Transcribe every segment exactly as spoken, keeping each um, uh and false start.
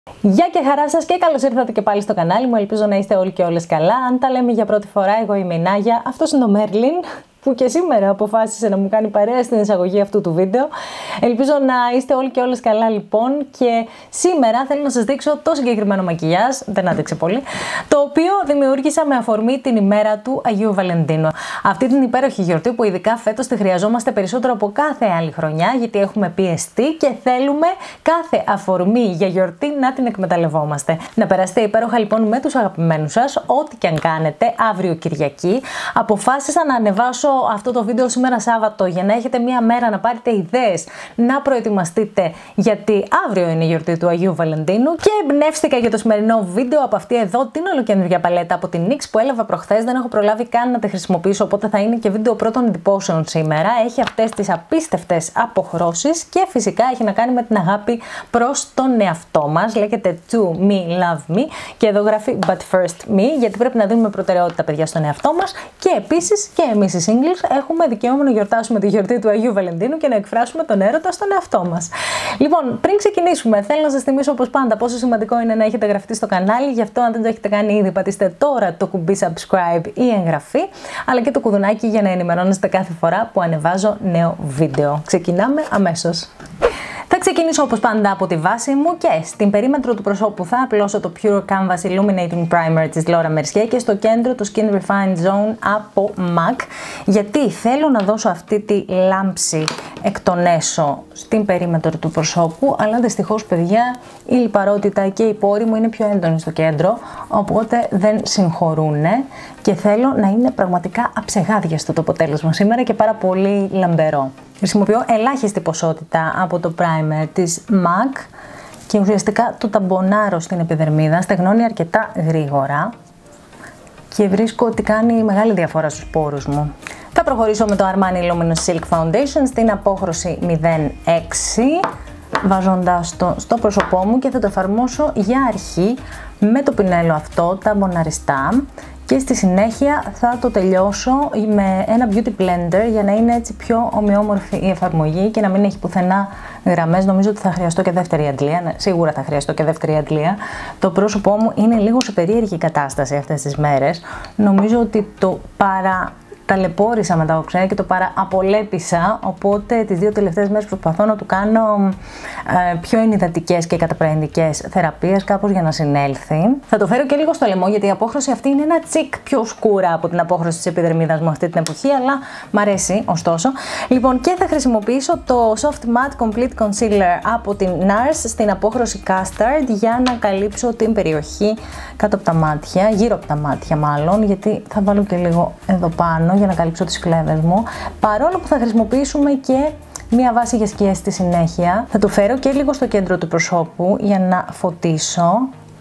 Γεια και χαρά σας και καλώς ήρθατε και πάλι στο κανάλι μου. Ελπίζω να είστε όλοι και όλες καλά. Αν τα λέμε για πρώτη φορά, εγώ είμαι η Νάγια, αυτός είναι ο Μέρλιν, που και σήμερα αποφάσισε να μου κάνει παρέα στην εισαγωγή αυτού του βίντεο. Ελπίζω να είστε όλοι και όλες καλά λοιπόν, και σήμερα θέλω να σας δείξω το συγκεκριμένο μακιγιάζ, δεν άντεξε πολύ, το οποίο δημιούργησα με αφορμή την ημέρα του Αγίου Βαλεντίνου. Αυτή την υπέροχη γιορτή που ειδικά φέτος τη χρειαζόμαστε περισσότερο από κάθε άλλη χρονιά, γιατί έχουμε πιεστεί και θέλουμε κάθε αφορμή για γιορτή να την εκμεταλλευόμαστε. Να περάσετε υπέροχα λοιπόν με τους αγαπημένους σας, ό,τι και αν κάνετε. Αύριο Κυριακή αποφάσισα να ανεβάσω αυτό το βίντεο σήμερα Σάββατο για να έχετε μία μέρα να πάρετε ιδέες, να προετοιμαστείτε, γιατί αύριο είναι η γιορτή του Αγίου Βαλεντίνου, και εμπνεύστηκα για το σημερινό βίντεο από αυτή εδώ την ολοκαινούργια παλέτα από την νίξ που έλαβα προχθές. Δεν έχω προλάβει καν να τη χρησιμοποιήσω, οπότε θα είναι και βίντεο πρώτων εντυπώσεων σήμερα. Έχει αυτές τις απίστευτες αποχρώσεις και φυσικά έχει να κάνει με την αγάπη προς τον εαυτό μας. Λέγεται To Me Love Me και εδώ γράφει But First Me, γιατί πρέπει να δίνουμε προτεραιότητα, παιδιά, στον εαυτό μας, και επίσης και εμείς οι singles έχουμε δικαίωμα να γιορτάσουμε τη γιορτή του Αγίου Βαλεντίνου και να εκφράσουμε τον έρωτα στον εαυτό μας. Λοιπόν, πριν ξεκινήσουμε, θέλω να σας θυμίσω όπως πάντα πόσο σημαντικό είναι να έχετε γραφτεί στο κανάλι. Γι' αυτό, αν δεν το έχετε κάνει ήδη, πατήστε τώρα το κουμπί subscribe ή εγγραφή, αλλά και το κουδουνάκι για να ενημερώνεστε κάθε φορά που ανεβάζω νέο βίντεο. Ξεκινάμε αμέσως. Θα ξεκινήσω όπως πάντα από τη βάση μου και στην περίμετρο του προσώπου θα απλώσω το Pure Canvas Illuminating Primer της Laura Mercier και στο κέντρο το Skin Refined Zone από MAC, γιατί θέλω να δώσω αυτή τη λάμψη εκ των έσω στην περίμετρο του προσώπου, αλλά δυστυχώς, παιδιά, η λιπαρότητα και οι πόροι μου είναι πιο έντονοι στο κέντρο, οπότε δεν συγχωρούνε και θέλω να είναι πραγματικά αψεγάδιαστο το αποτέλεσμα σήμερα και πάρα πολύ λαμπερό. Χρησιμοποιώ ελάχιστη ποσότητα από το primer της MAC και ουσιαστικά το ταμπονάρω στην επιδερμίδα, στεγνώνει αρκετά γρήγορα και βρίσκω ότι κάνει μεγάλη διαφορά στους πόρους μου. Θα προχωρήσω με το Armani Luminous Silk Foundation στην απόχρωση μηδέν έξι, βάζοντας το στο πρόσωπό μου, και θα το εφαρμόσω για αρχή με το πινέλο αυτό ταμποναριστά. Και στη συνέχεια θα το τελειώσω με ένα beauty blender για να είναι έτσι πιο ομοιόμορφη η εφαρμογή και να μην έχει πουθενά γραμμές. Νομίζω ότι θα χρειαστώ και δεύτερη αντλία, σίγουρα θα χρειαστώ και δεύτερη αντλία. Το πρόσωπό μου είναι λίγο σε περίεργη κατάσταση αυτές τις μέρες. Νομίζω ότι το παρα... ταλαιπώρησα με τα οξέα και το παρααπολέπισα, οπότε τις δύο τελευταίες μέρες προσπαθώ να του κάνω ε, πιο ενυδατικές και καταπραγητικές θεραπείες, κάπως για να συνέλθει. Θα το φέρω και λίγο στο λαιμό, γιατί η απόχρωση αυτή είναι ένα τσικ πιο σκούρα από την απόχρωση της επιδερμίδας μου αυτή την εποχή, αλλά μ' αρέσει ωστόσο. Λοιπόν, και θα χρησιμοποιήσω το Soft Matte Complete Concealer από την νάρς στην απόχρωση Custard για να καλύψω την περιοχή κάτω από τα μάτια, γύρω από τα μάτια μάλλον, γιατί θα βάλω και λίγο εδώ πάνω για να καλύψω τις κλέβες μου, παρόλο που θα χρησιμοποιήσουμε και μία βάση για σκιές στη συνέχεια. Θα το φέρω και λίγο στο κέντρο του προσώπου για να φωτίσω.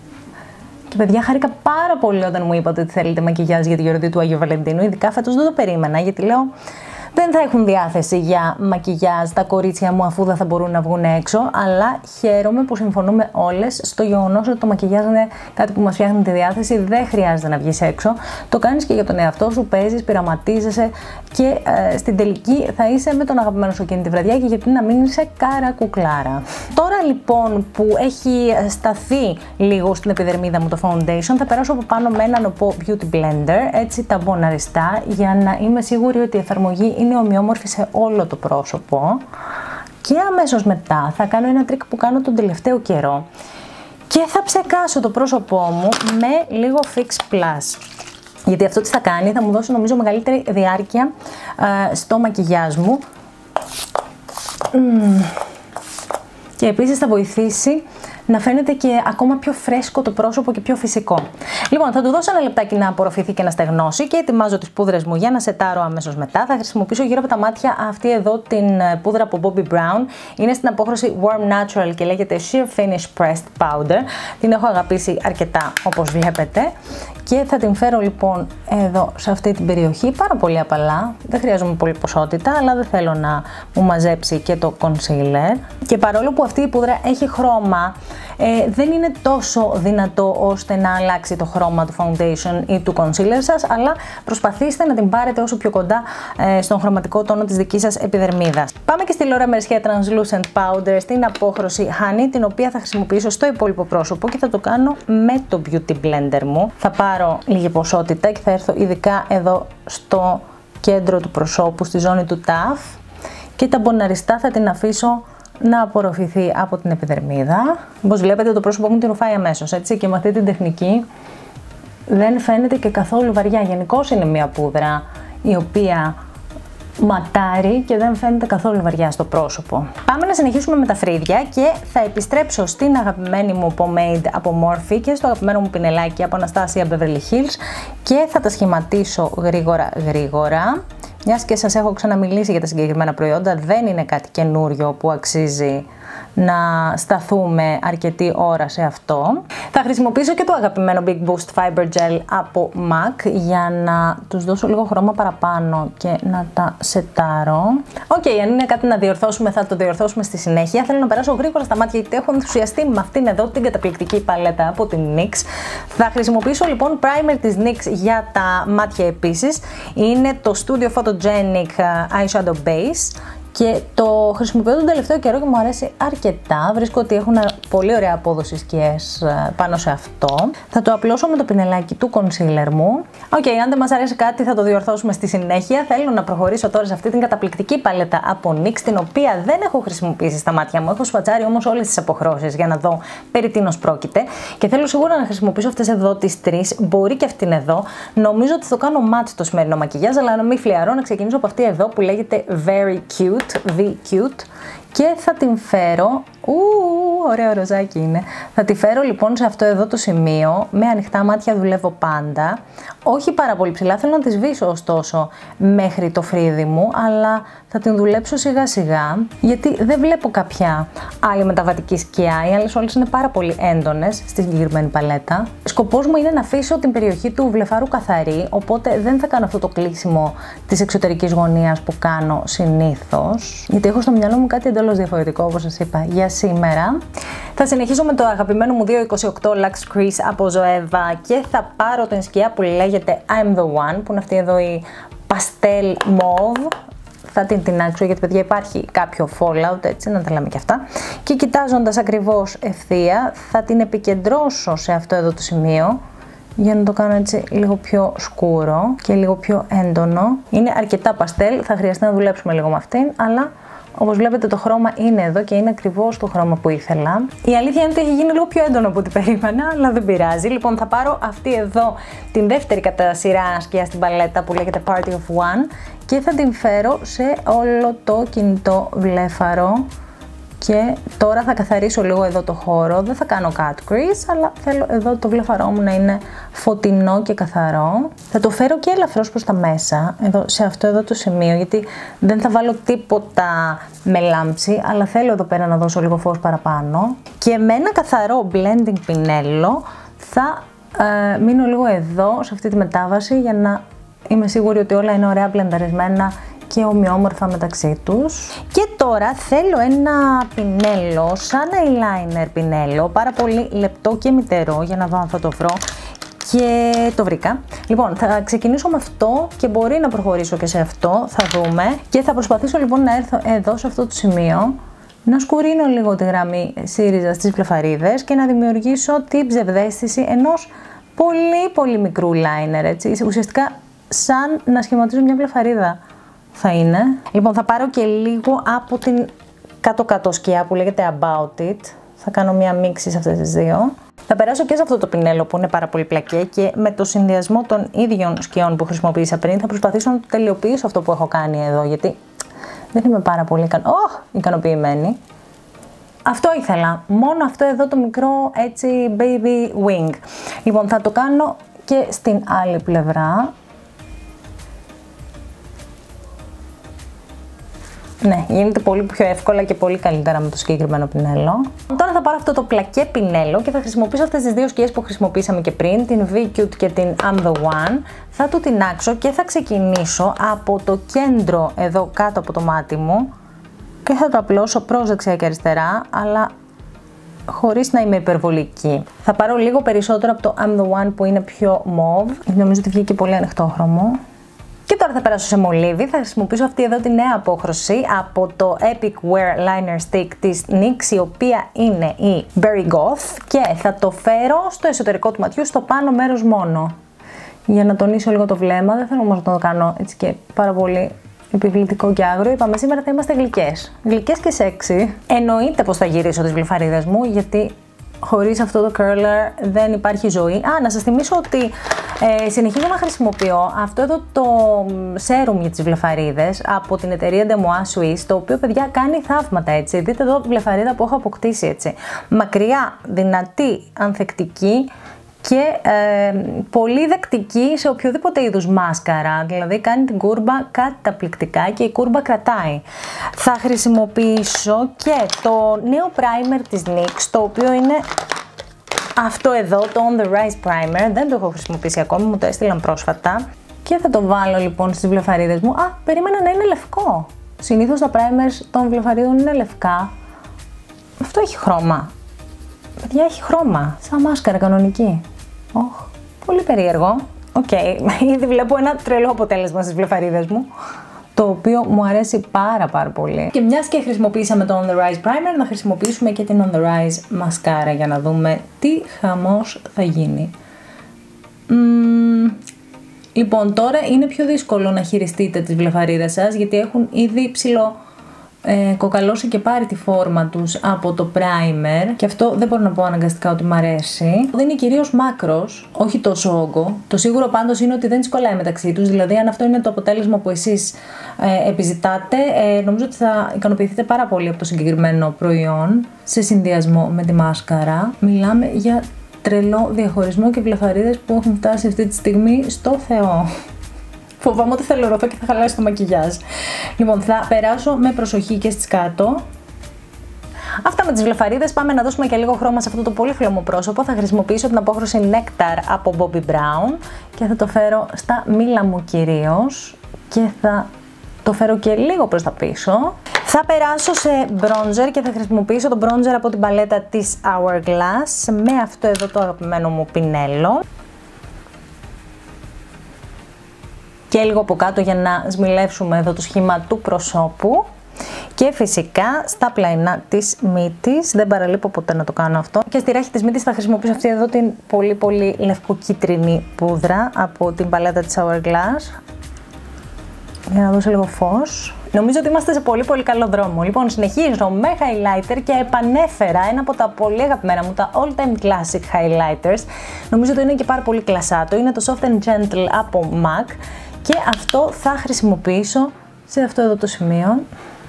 Και παιδιά, χάρηκα πάρα πολύ όταν μου είπατε ότι θέλετε μακιγιάζ για τη γιορτή του Αγίου Βαλεντίνου, ειδικά φέτος δεν το περίμενα, γιατί λέω δεν θα έχουν διάθεση για μακιγιάζ τα κορίτσια μου αφού δεν θα μπορούν να βγουν έξω, αλλά χαίρομαι που συμφωνούμε όλες στο γεγονός ότι το μακιγιάζ είναι κάτι που μας φτιάχνει τη διάθεση, δεν χρειάζεται να βγεις έξω, το κάνεις και για τον εαυτό σου, παίζεις, πειραματίζεσαι και ε, στην τελική θα είσαι με τον αγαπημένο σου εκείνη τη βραδιά, και γιατί να μην είσαι καρακουκλάρα. Τώρα λοιπόν που έχει σταθεί λίγο στην επιδερμίδα μου το foundation, θα περάσω από πάνω με έναν οπό beauty blender, έτσι ταμποναριστά, για να είμαι σίγουρη ότι η εφαρμογή είναι ομοιόμορφη σε όλο το πρόσωπο. Και αμέσως μετά θα κάνω ένα τρίκ που κάνω τον τελευταίο καιρό και θα ψεκάσω το πρόσωπό μου με λίγο Fix Plus, γιατί αυτό τι θα κάνει, θα μου δώσει νομίζω μεγαλύτερη διάρκεια ε, στο μακιγιάζ μου mm. και επίσης θα βοηθήσει να φαίνεται και ακόμα πιο φρέσκο το πρόσωπο και πιο φυσικό. Λοιπόν, θα του δώσω ένα λεπτάκι να απορροφηθεί και να στεγνώσει και ετοιμάζω τις πούδρες μου για να σετάρω αμέσως μετά. Θα χρησιμοποιήσω γύρω από τα μάτια αυτή εδώ την πούδρα από Bobbi Brown. Είναι στην απόχρωση Warm Natural και λέγεται Sheer Finish Pressed Powder. Την έχω αγαπήσει αρκετά, όπως βλέπετε. Και θα την φέρω λοιπόν εδώ σε αυτή την περιοχή, πάρα πολύ απαλά, δεν χρειάζομαι πολύ ποσότητα, αλλά δεν θέλω να μου μαζέψει και το concealer. Και παρόλο που αυτή η πούδρα έχει χρώμα ε, δεν είναι τόσο δυνατό ώστε να αλλάξει το χρώμα του foundation ή του concealer σας, αλλά προσπαθήστε να την πάρετε όσο πιο κοντά ε, στον χρωματικό τόνο της δικής σας επιδερμίδας. Πάμε και στη Laura Mercier Translucent Powder στην απόχρωση Honey, την οποία θα χρησιμοποιήσω στο υπόλοιπο πρόσωπο και θα το κάνω με το Beauty Blender μου. Θα πάρω λίγη ποσότητα και θα έρθω ειδικά εδώ στο κέντρο του προσώπου, στη ζώνη του ταφ, και τα μποναριστά θα την αφήσω να απορροφηθεί από την επιδερμίδα. Όπως βλέπετε, το πρόσωπό μου την ρουφάει αμέσως, έτσι, και με αυτή την τεχνική δεν φαίνεται και καθόλου βαριά. Γενικώς είναι μια πούδρα η οποία ματάρει και δεν φαίνεται καθόλου βαριά στο πρόσωπο. Πάμε να συνεχίσουμε με τα φρύδια και θα επιστρέψω στην αγαπημένη μου pomade από Morphe και στο αγαπημένο μου πινελάκι από Anastasia Beverly Hills και θα τα σχηματίσω γρήγορα γρήγορα. Μιας και σας έχω ξαναμιλήσει για τα συγκεκριμένα προϊόντα, δεν είναι κάτι καινούριο που αξίζει να σταθούμε αρκετή ώρα σε αυτό. Θα χρησιμοποιήσω και το αγαπημένο Big Boost Fiber Gel από MAC για να τους δώσω λίγο χρώμα παραπάνω και να τα σετάρω. Οκ, okay, αν είναι κάτι να διορθώσουμε θα το διορθώσουμε στη συνέχεια. Θέλω να περάσω γρήγορα στα μάτια γιατί έχω ενθουσιαστεί με αυτήν εδώ την καταπληκτική παλέτα από την νιξ. Θα χρησιμοποιήσω λοιπόν primer της νιξ για τα μάτια επίσης. Είναι το Studio Photogenic Eyeshadow Base. Και το χρησιμοποιώ τον τελευταίο καιρό και μου αρέσει αρκετά. Βρίσκω ότι έχουν πολύ ωραία απόδοση σκιές πάνω σε αυτό. Θα το απλώσω με το πινελάκι του concealer μου. Οκ, okay, αν δεν μας αρέσει κάτι θα το διορθώσουμε στη συνέχεια. Θέλω να προχωρήσω τώρα σε αυτή την καταπληκτική παλέτα από νιξ, την οποία δεν έχω χρησιμοποιήσει στα μάτια μου. Έχω σφατσάρει όμως όλες τις αποχρώσεις για να δω περί τίνος πρόκειται. Και θέλω σίγουρα να χρησιμοποιήσω αυτές εδώ τις τρεις. Μπορεί και αυτήν εδώ. Νομίζω ότι θα το κάνω matte το σημερινό μακιγιάζ, αλλά να μην φλιαρώ, να ξεκινήσω από αυτή εδώ που λέγεται Very Cute. V-Cute, και θα την φέρω, ου, ωραίο ροζάκι είναι, θα τη φέρω λοιπόν σε αυτό εδώ το σημείο, με ανοιχτά μάτια δουλεύω πάντα, όχι πάρα πολύ ψηλά, θέλω να τη σβήσω ωστόσο μέχρι το φρύδι μου, αλλά θα την δουλέψω σιγά σιγά, γιατί δεν βλέπω κάποια άλλη μεταβατική σκιά, οι άλλες όλες είναι πάρα πολύ έντονες στη συγκεκριμένη παλέτα. Σκοπός μου είναι να αφήσω την περιοχή του βλεφάρου καθαρή, οπότε δεν θα κάνω αυτό το κλείσιμο της εξωτερικής γωνίας που κάνω συνήθως, γιατί έχω στο μυαλό μου κάτι εντελώς διαφορετικό, όπως σας είπα, για σήμερα. Θα συνεχίσω με το αγαπημένο μου δύο είκοσι οκτώ Luxe Crease από Zoeva και θα πάρω την σκιά που λέγεται I'm the One, που είναι αυτή εδώ η pastel mauve. Θα την τινάξω γιατί, παιδιά, υπάρχει κάποιο fallout, έτσι, να τα λέμε και αυτά. Και κοιτάζοντας ακριβώς ευθεία, θα την επικεντρώσω σε αυτό εδώ το σημείο για να το κάνω έτσι λίγο πιο σκούρο και λίγο πιο έντονο. Είναι αρκετά παστέλ, θα χρειαστεί να δουλέψουμε λίγο με αυτήν, αλλά όπως βλέπετε το χρώμα είναι εδώ και είναι ακριβώς το χρώμα που ήθελα. Η αλήθεια είναι ότι έχει γίνει λίγο πιο έντονο από ό,τι περίμενα, αλλά δεν πειράζει. Λοιπόν, θα πάρω αυτή εδώ την δεύτερη κατά σειρά σκιά στην παλέτα που λέγεται Party of One και θα την φέρω σε όλο το κινητό βλέφαρο. Και τώρα θα καθαρίσω λίγο εδώ το χώρο, δεν θα κάνω cut crease, αλλά θέλω εδώ το βλέφαρό μου να είναι φωτεινό και καθαρό. Θα το φέρω και ελαφρώς προς τα μέσα, εδώ, σε αυτό εδώ το σημείο, γιατί δεν θα βάλω τίποτα με λάμψη, αλλά θέλω εδώ πέρα να δώσω λίγο φως παραπάνω. Και με ένα καθαρό blending πινέλο θα ε, μείνω λίγο εδώ, σε αυτή τη μετάβαση, για να είμαι σίγουρη ότι όλα είναι ωραία μπλενταρισμένα και ομοιόμορφα μεταξύ τους. Και τώρα θέλω ένα πινέλο, σαν eyeliner πινέλο, πάρα πολύ λεπτό και μυτερό, για να δω αν θα το βρω. Και το βρήκα. Λοιπόν, θα ξεκινήσω με αυτό και μπορεί να προχωρήσω και σε αυτό, θα δούμε. Και θα προσπαθήσω λοιπόν να έρθω εδώ σε αυτό το σημείο, να σκουρίνω λίγο τη γραμμή ΣΥΡΙΖΑ στις βλεφαρίδες και να δημιουργήσω την ψευδαίσθηση ενός πολύ πολύ μικρού liner, έτσι. Ουσιαστικά σαν να σχηματίζω μια βλεφαρίδα θα είναι. Λοιπόν, θα πάρω και λίγο από την κάτω-κάτω σκιά που λέγεται About It. Θα κάνω μια μίξη σε αυτές τις δύο. Θα περάσω και σε αυτό το πινέλο που είναι πάρα πολύ πλακέ και με το συνδυασμό των ίδιων σκιών που χρησιμοποίησα πριν θα προσπαθήσω να το τελειοποιήσω αυτό που έχω κάνει εδώ, γιατί δεν είμαι πάρα πολύ ικανο... oh, ικανοποιημένη. Αυτό ήθελα. Μόνο αυτό εδώ το μικρό έτσι baby wing. Λοιπόν, θα το κάνω και στην άλλη πλευρά. Ναι, γίνεται πολύ πιο εύκολα και πολύ καλύτερα με το συγκεκριμένο πινέλο. Τώρα θα πάρω αυτό το πλακέ πινέλο και θα χρησιμοποιήσω αυτές τις δύο σκιές που χρησιμοποίησαμε και πριν, την V-Cute και την I'm the One. Θα το τινάξω και θα ξεκινήσω από το κέντρο εδώ κάτω από το μάτι μου και θα το απλώσω προς δεξιά και αριστερά, αλλά χωρίς να είμαι υπερβολική. Θα πάρω λίγο περισσότερο από το I'm the one που είναι πιο mauve. Νομίζω ότι βγήκε πολύ ανοιχτόχρωμο. Και τώρα θα περάσω σε μολύβι. Θα χρησιμοποιήσω αυτή εδώ τη νέα απόχρωση από το Epic Wear Liner Stick της νίξ, η οποία είναι η Berry Goth, και θα το φέρω στο εσωτερικό του ματιού, στο πάνω μέρος μόνο, για να τονίσω λίγο το βλέμμα. Δεν θέλω όμως να το κάνω έτσι και πάρα πολύ επιβλητικό και άγριο. Είπαμε σήμερα θα είμαστε γλυκές. Γλυκές και σεξι. Εννοείται πως θα γυρίσω τις βλεφαρίδες μου, γιατί χωρίς αυτό το curler δεν υπάρχει ζωή. Α, να σας θυμίσω ότι ε, συνεχίζω να χρησιμοποιώ αυτό εδώ το serum για τις βλεφαρίδες από την εταιρεία Demois Suisse, το οποίο, παιδιά, κάνει θαύματα, έτσι. Δείτε εδώ βλεφαρίδα που έχω αποκτήσει, έτσι. Μακριά, δυνατή, ανθεκτική και ε, πολύ δεκτική σε οποιοδήποτε είδους μάσκαρα. Δηλαδή κάνει την κούρμπα καταπληκτικά και η κούρμπα κρατάει. Θα χρησιμοποιήσω και το νέο primer της νίξ, το οποίο είναι αυτό εδώ, το On The Rise Primer. Δεν το έχω χρησιμοποιήσει ακόμη, μου το έστειλαν πρόσφατα. Και θα το βάλω λοιπόν στις βλεφαρίδες μου. Α, περίμενα να είναι λευκό. Συνήθως τα primers των βλεφαρίδων είναι λευκά. Αυτό έχει χρώμα. Παιδιά, έχει χρώμα, σαν μάσκαρα κανονική. Oh, πολύ περίεργο. Οκ, okay. Ήδη βλέπω ένα τρελό αποτέλεσμα στις βλεφαρίδες μου, το οποίο μου αρέσει πάρα πάρα πολύ. Και μιας και χρησιμοποιήσαμε το On The Rise Primer, να χρησιμοποιήσουμε και την On The Rise μασκάρα για να δούμε τι χαμός θα γίνει. Mm, λοιπόν, τώρα είναι πιο δύσκολο να χειριστείτε τις βλεφαρίδες σας, γιατί έχουν ήδη ψηλό Ε, κοκαλώσει και πάρει τη φόρμα τους από το primer, και αυτό δεν μπορώ να πω αναγκαστικά ότι μ' αρέσει. Δίνει κυρίως μάκρος, όχι τόσο όγκο. Το σίγουρο πάντως είναι ότι δεν τις κολλάει μεταξύ τους, δηλαδή αν αυτό είναι το αποτέλεσμα που εσείς ε, επιζητάτε, ε, νομίζω ότι θα ικανοποιηθείτε πάρα πολύ από το συγκεκριμένο προϊόν σε συνδυασμό με τη μάσκαρα. Μιλάμε για τρελό διαχωρισμό και βλεφαρίδες που έχουν φτάσει αυτή τη στιγμή στο Θεό. Φοβάμαι ότι θα λερωθώ και θα χαλάσει το μακιγιάζ. Λοιπόν, θα περάσω με προσοχή και στις κάτω. Αυτά με τις βλεφαρίδες. Πάμε να δώσουμε και λίγο χρώμα σε αυτό το πολύ χλωμό πρόσωπο. Θα χρησιμοποιήσω την απόχρωση Nectar από Bobbi Brown και θα το φέρω στα μήλα μου κυρίως και θα το φέρω και λίγο προς τα πίσω. Θα περάσω σε bronzer και θα χρησιμοποιήσω το bronzer από την παλέτα της Hourglass με αυτό εδώ το αγαπημένο μου πινέλο. Και λίγο από κάτω για να σμιλεύσουμε εδώ το σχήμα του προσώπου. Και φυσικά στα πλαϊνά της μύτης, δεν παραλείπω ποτέ να το κάνω αυτό. Και στη ράχη της μύτης θα χρησιμοποιήσω αυτή εδώ την πολύ πολύ λευκοκίτρινη πούδρα από την παλέτα της Hourglass, για να δώσω λίγο φως. Νομίζω ότι είμαστε σε πολύ πολύ καλό δρόμο. Λοιπόν, συνεχίζω με highlighter και επανέφερα ένα από τα πολύ αγαπημένα μου, τα all time classic highlighters. Νομίζω ότι είναι και πάρα πολύ κλασάτο. Είναι το Soft and Gentle από MAC και αυτό θα χρησιμοποιήσω σε αυτό εδώ το σημείο.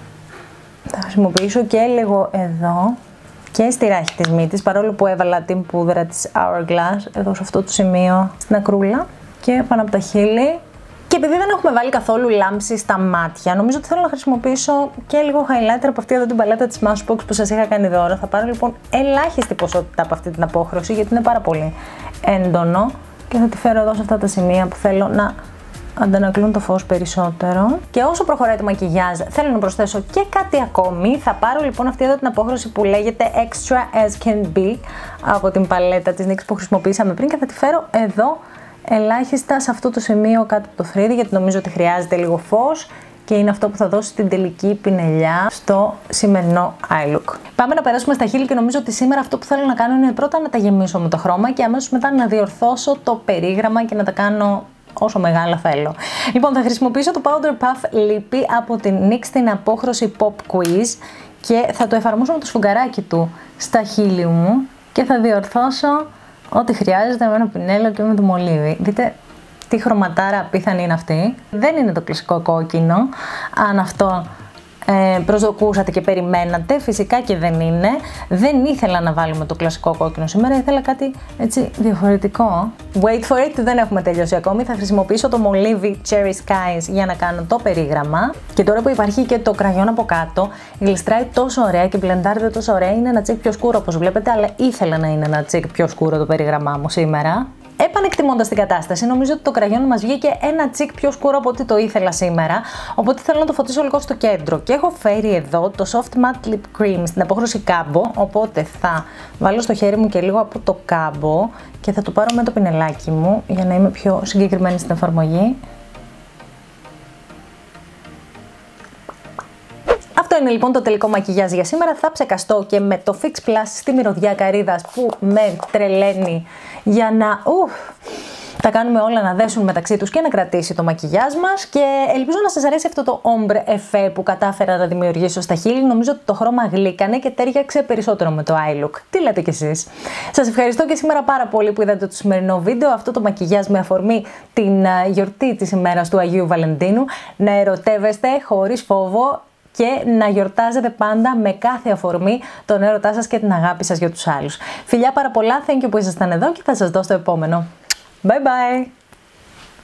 Θα χρησιμοποιήσω και λίγο εδώ και στη ράχη της μύτης, παρόλο που έβαλα την πούδρα της Hourglass εδώ σε αυτό το σημείο στην ακρούλα και πάνω από τα χείλη. Και επειδή δεν έχουμε βάλει καθόλου λάμψη στα μάτια, νομίζω ότι θέλω να χρησιμοποιήσω και λίγο highlighter από αυτή εδώ την παλέτα της Smashbox που σας είχα κάνει δώρο. Θα πάρω λοιπόν ελάχιστη ποσότητα από αυτή την απόχρωση, γιατί είναι πάρα πολύ έντονο, και θα τη φέρω εδώ σε αυτά τα σημεία που θέλω να αντανακλούν το φως περισσότερο. Και όσο προχωράει το μακιγιάζ, θέλω να προσθέσω και κάτι ακόμη. Θα πάρω λοιπόν αυτή εδώ την απόχρωση που λέγεται Extra As Can Be από την παλέτα της νίξ που χρησιμοποιήσαμε πριν και θα τη φέρω εδώ ελάχιστα σε αυτό το σημείο κάτω από το φρύδι, γιατί νομίζω ότι χρειάζεται λίγο φως και είναι αυτό που θα δώσει την τελική πινελιά στο σημερινό eye look. Πάμε να περάσουμε στα χείλη και νομίζω ότι σήμερα αυτό που θέλω να κάνω είναι πρώτα να τα γεμίσω με το χρώμα και αμέσως μετά να διορθώσω το περίγραμμα και να τα κάνω όσο μεγάλα θέλω. Λοιπόν, θα χρησιμοποιήσω το Powder Puff Lippy από την νίξ την απόχρωση Pop Quiz και θα το εφαρμόσω με το σφουγγαράκι του στα χείλη μου και θα διορθώσω ό,τι χρειάζεται με ένα πινέλο και με το μολύβι. Δείτε τι χρωματάρα απίθανη είναι αυτή. Δεν είναι το κλασικό κόκκινο, αν αυτό ε, προσδοκούσατε και περιμένατε. Φυσικά και δεν είναι. Δεν ήθελα να βάλουμε το κλασικό κόκκινο σήμερα, ήθελα κάτι έτσι διαφορετικό. Wait for it, δεν έχουμε τελειώσει ακόμη. Θα χρησιμοποιήσω το μολύβι Cherry Skies για να κάνω το περίγραμμα. Και τώρα που υπάρχει και το κραγιόν από κάτω, γλιστράει τόσο ωραία και μπλεντάρεται τόσο ωραία. Είναι ένα τσικ πιο σκούρο όπως βλέπετε, αλλά ήθελα να είναι ένα τσικ πιο σκούρο το περίγραμμά μου σήμερα. εκτιμώντας την κατάσταση, νομίζω ότι το κραγιόν μας βγήκε ένα τσικ πιο σκούρο από ό,τι το ήθελα σήμερα. Οπότε θέλω να το φωτίσω λίγο στο κέντρο. Και έχω φέρει εδώ το Soft Matte Lip Cream στην απόχρωση κάμπο. Οπότε θα βάλω στο χέρι μου και λίγο από το κάμπο και θα το πάρω με το πινελάκι μου για να είμαι πιο συγκεκριμένη στην εφαρμογή. Αυτό είναι λοιπόν το τελικό μακιγιάζ για σήμερα. Θα ψεκαστώ και με το Fix Plus στη μυρωδιά καρύδας που με τρελαίνει για να ουφ, τα κάνουμε όλα να δέσουν μεταξύ τους και να κρατήσει το μακιγιάζ μας. Και ελπίζω να σας αρέσει αυτό το ombre effet που κατάφερα να δημιουργήσω στα χείλη. Νομίζω ότι το χρώμα γλύκανε και τέριαξε περισσότερο με το eye look. Τι λέτε κι εσείς? Σας ευχαριστώ και σήμερα πάρα πολύ που είδατε το σημερινό βίντεο. Αυτό το μακιγιάζ με αφορμή την γιορτή της ημέρας του Αγίου Βαλεντίνου. Να ερωτεύεστε χωρίς φόβο και να γιορτάζετε πάντα με κάθε αφορμή τον έρωτά σας και την αγάπη σας για τους άλλους. Φιλιά πάρα πολλά, thank you που ήσασταν εδώ και θα σας δω στο επόμενο. Bye bye!